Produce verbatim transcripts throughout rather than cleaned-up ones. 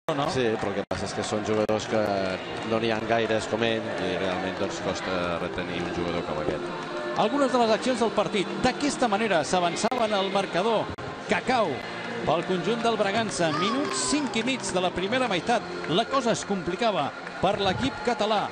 no? Sí, però el que passa és que són jugadors que no n'hi ha gaires com ell i realment doncs costa retenir un jugador com aquest. Algunes de les accions del partit. D'aquesta manera s'avançaven al marcador. Cacau pel conjunt del Bragança. Minut cinc i mig de la primera meitat. La cosa es complicava per l'equip català.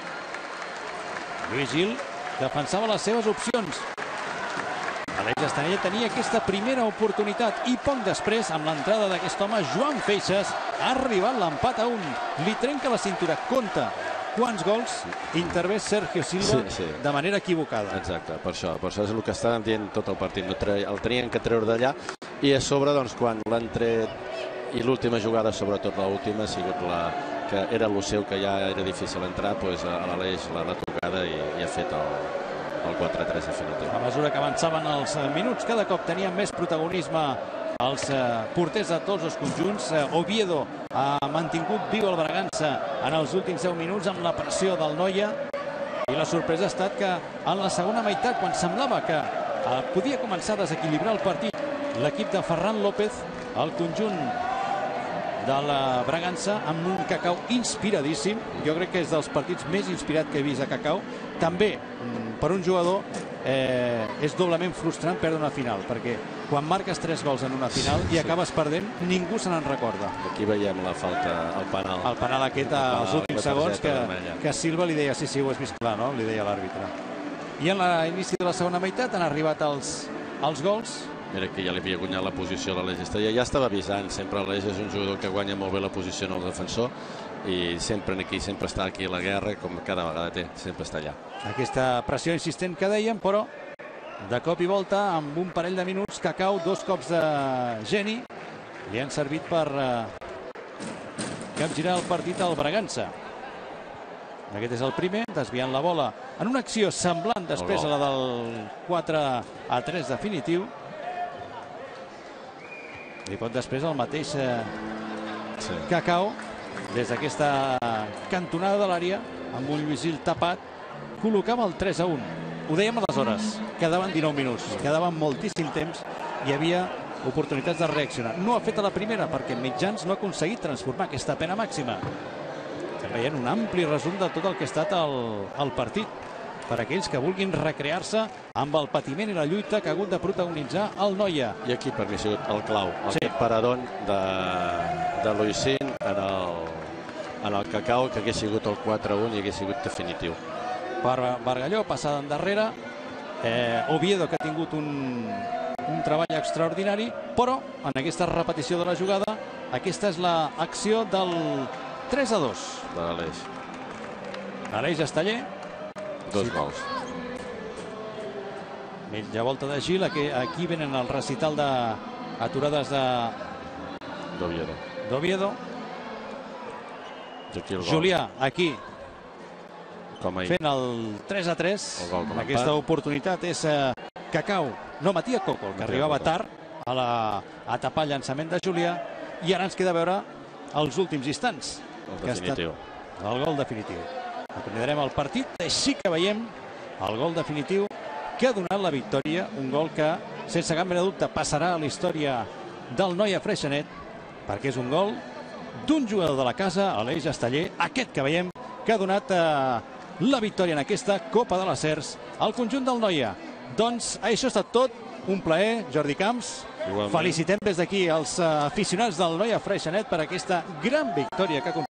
Lluís Gil defensava les seves opcions. Aleix Estanella tenia aquesta primera oportunitat i poc després, amb l'entrada d'aquest home, Joan Feixas, ha arribat l'empat a un. Li trenca la cintura. Compte quants gols intervé Sergio Silva sí, sí. de manera equivocada. Exacte, per això. Per això és el que estàvem dient tot el partit. No tre... El tenien que treure d'allà i a sobre, doncs, quan l'han tret i l'última jugada, sobretot l'última, ha sigut la que era el seu, que ja era difícil entrar, doncs a l'Aleix l'ha retocada i, i ha fet el, el quatre tres definitiu. A mesura que avançaven els minuts, cada cop tenien més protagonisme els eh, porters de tots els conjunts. Eh, Oviedo ha mantingut viu el Bragança en els últims deu minuts amb la pressió del Noia, i la sorpresa ha estat que en la segona meitat, quan semblava que eh, podia començar a desequilibrar el partit, l'equip de Ferran López, el conjunt de la Bragança, amb un Cacau inspiradíssim. Jo crec que és dels partits més inspirat que he vist a Cacau. També, per un jugador, eh, és doblement frustrant perdre una final, perquè quan marques tres gols en una final i acabes perdent, ningú se n'en recorda. Aquí veiem la falta, el penal. El penal aquest als últims segons, que, que Silva li deia, sí, sí, ho has vist clar, no? Li deia l'àrbitre. I en l'inici de la segona meitat han arribat els, els gols. Mira que ja li havia guanyat la posició a l'Aleix Estanella. Ja estava avisant, sempre l'Aleix és un jugador que guanya molt bé la posició en el defensor i sempre aquí, sempre està aquí a la guerra, com cada vegada té, sempre està allà. Aquesta pressió insistent que dèiem, però de cop i volta, amb un parell de minuts, Cacau, dos cops de geni, li han servit per eh, capgirar el partit al Bragança. Aquest és el primer, desviant la bola en una acció semblant després a la del quatre a tres definitiu. I pot després el mateix eh, sí. Cacau, des d'aquesta cantonada de l'àrea, amb un Lluís Gil tapat, col·locava el tres a un. Ho dèiem aleshores, quedaven dinou minuts, quedaven moltíssim temps, hi havia oportunitats de reaccionar. No ha fet a la primera perquè Mitjans no ha aconseguit transformar aquesta pena màxima. Estem veient un ampli resum de tot el que ha estat el, el partit, per aquells que vulguin recrear-se amb el patiment i la lluita que ha hagut de protagonitzar el Noia. I aquí per mi ha sigut el clau, el sí. paradón de, de Luisín en el, en el Cacau, que hagués sigut el quatre a un i hagués sigut definitiu. Per Bargalló, passada endarrere, eh, Oviedo, que ha tingut un, un treball extraordinari, però en aquesta repetició de la jugada, aquesta és l'acció del tres a dos. De l'Aleix. Aleix Estaller. Dos gols. Mitja volta de Gil. Aquí, aquí venen el recital d'aturades de d'Oviedo. d'Oviedo. El Julià, aquí, com fent el tres a tres. El en aquesta part. Oportunitat és eh, Cacau, no, Matías Coco, que Matías arribava Coco. tard a, la, a tapar el llançament de Julià, i ara ens queda veure els últims instants. El definitiu. El gol definitiu. Acomiadarem el partit, així que veiem el gol definitiu que ha donat la victòria, un gol que, sense cap mena de dubte, passarà a la història del Noia Freixenet, perquè és un gol d'un jugador de la casa, Aleix Estaller, aquest que veiem, que ha donat eh, la victòria en aquesta Copa de les Cers al conjunt del Noia. Doncs això ha estat tot, un plaer, Jordi Camps. Igualment. Felicitem des d'aquí els aficionats del Noia Freixenet per aquesta gran victòria que ha